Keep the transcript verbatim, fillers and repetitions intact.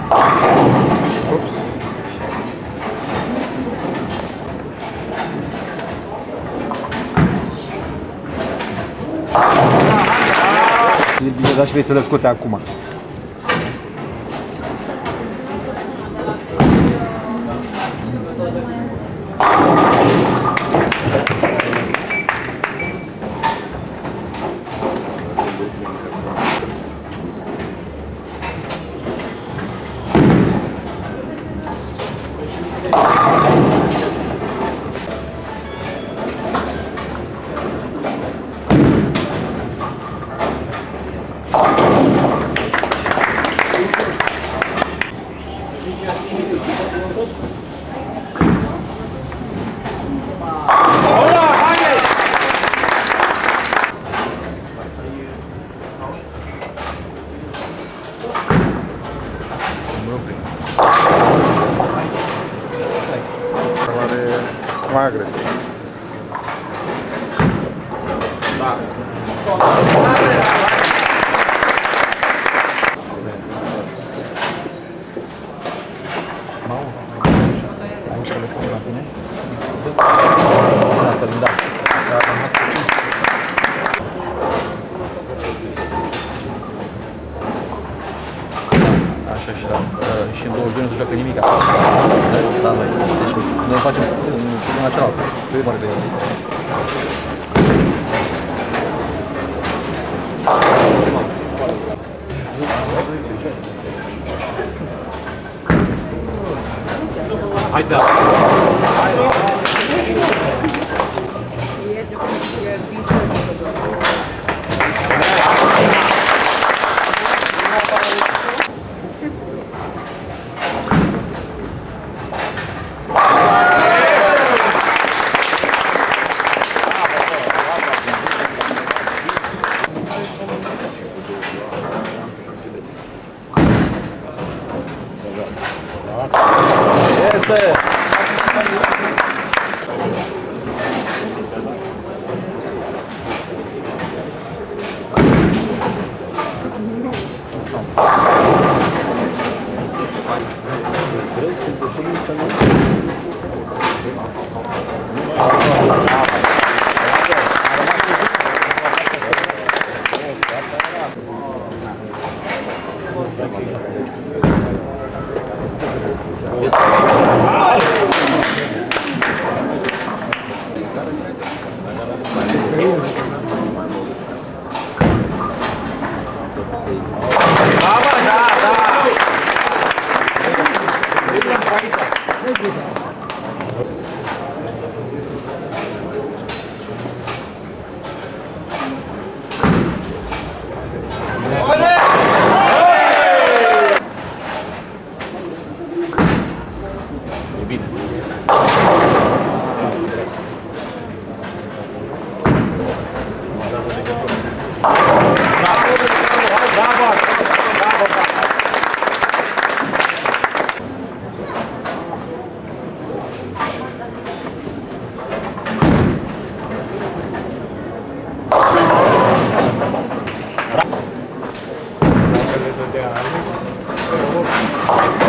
Ups. E bine, dar și vei să le scoți acum. Mai agresiv. Da. Mamă, am să le pun la tine. Da, da. Așa și da. Și în două zi nu se joacă nimic. Da, noi. Deci noi facem în cealaltă. Pe mare de el. Hai da. Este! Yeah.